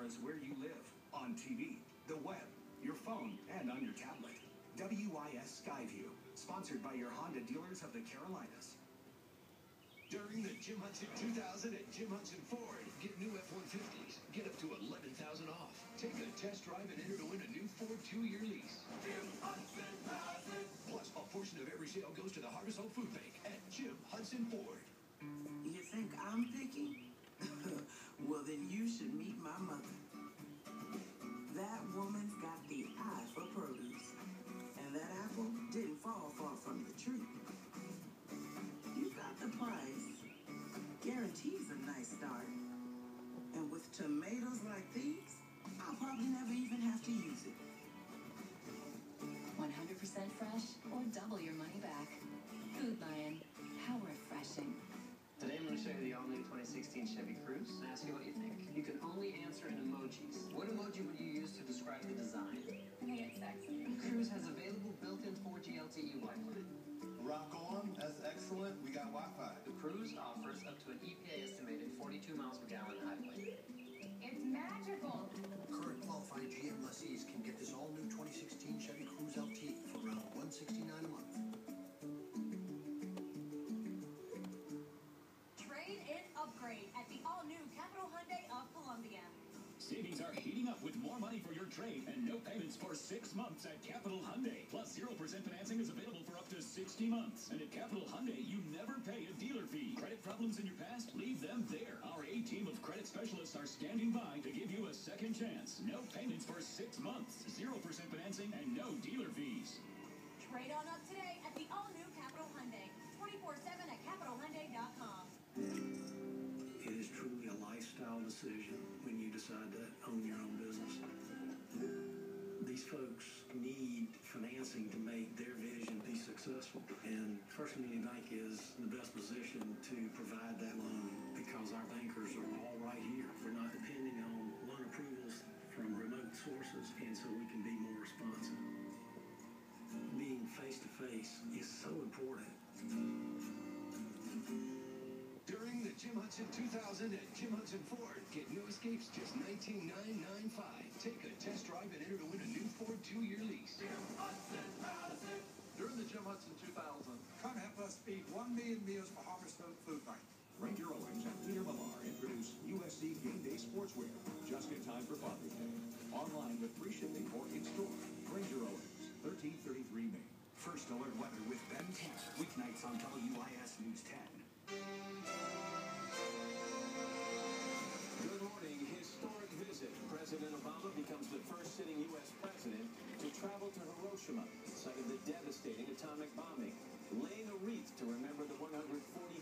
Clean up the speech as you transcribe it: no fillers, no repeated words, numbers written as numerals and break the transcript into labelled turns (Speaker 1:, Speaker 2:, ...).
Speaker 1: cameras where you live, on TV, the web, your phone, and on your tablet. WIS Skyview, sponsored by your Honda dealers of the Carolinas.
Speaker 2: During the Jim Hudson 2000 at Jim Hudson Ford, get new F-150s. Get up to $11,000 off. Take a test drive and enter to win a new Ford 2-year lease. Jim Hudson has it. Plus, a portion of every sale goes to the Harvest Hope Food Bank at Jim Hudson Ford.
Speaker 3: You think I'm picky? Well, then you should meet my mother. That woman's got the eye for produce. And that apple didn't fall far from the tree. You got the price. Guarantees a nice start. And with tomatoes like these, I'll probably never even have to use it.
Speaker 4: 100% fresh or double your money back. Food Lion. How refreshing.
Speaker 5: Today I'm going to show you the all-new 2016 Chevy Cruze and ask you what you think. You can only answer in emojis. What emoji would you use to describe the design?
Speaker 4: Hey, it's sexy.
Speaker 5: Cruze has available built-in 4G LTE Wi-Fi.
Speaker 6: Rock on, that's excellent. We got Wi-Fi.
Speaker 5: The Cruze offers up to an EPA estimated 42 miles per gallon highway.
Speaker 4: It's magical.
Speaker 7: Current qualified GM lessees can get this all-new 2016 Chevy Cruze LT for around $169 a month.
Speaker 8: Trade-in upgrade at the all-new Capital Hyundai of Columbia.
Speaker 9: Savings are heating up with more money for your trade and no payments for 6 months at Capital Hyundai. Plus 0% financing is available for up to 60 months. And at Capital Hyundai, you never pay a dealer fee. Credit problems in your past? Leave them there. Our A-team of credit specialists are standing by to give you a second chance. No payments for 6 months. 0% financing and no dealer fees.
Speaker 8: Trade on up today at the all-new Capital Hyundai. 24/7 at CapitalHyundai.com.
Speaker 7: It is truly a lifestyle decision when you decide to own your own business. These folks need financing to make their vision be successful. And First Community Bank is in the best position to provide that loan because our bankers are all right here. We're not depending on loan approvals from remote sources, and so we can be more responsive. Being face-to-face is so important.
Speaker 2: During the Jim Hudson 2000 at Jim Hudson Ford, get new Escapes just $19,995. Take a test drive and enter to win a new Ford 2-year lease. Jim Hudson has it.
Speaker 6: During the Jim Hudson 2000, come help us feed 1 million meals for Harvest Hope Food Bank.
Speaker 10: Ranger Owens and Peter Millar introduce USC Game Day Sportswear, just in time for Father's Day. Online with free shipping or in-store. Ranger Owens, 1333 Main.
Speaker 1: First Alert Weather with Ben Tanner. Weeknights on WIS News 10.
Speaker 10: Good morning. Historic visit. President Obama becomes the first sitting U.S. president to travel to Hiroshima, site of the devastating atomic bombing, laying a wreath to remember the 140,000